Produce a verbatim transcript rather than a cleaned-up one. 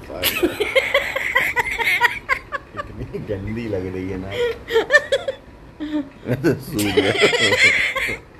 कितनी गंदी लग रही है ना। सूख गया।